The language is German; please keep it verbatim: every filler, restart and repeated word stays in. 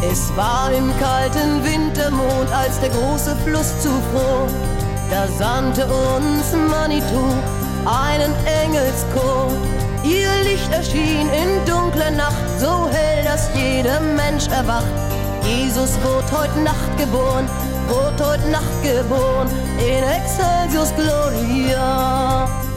Es war im kalten Wintermond, als der große Fluss zufror. Da sandte uns Manitou einen Engelschor. Ihr Licht erschien in dunkler Nacht, so hell, dass jeder Mensch erwacht. Jesus wurde heut Nacht geboren, wurde heut Nacht geboren, in Excelsius Gloria.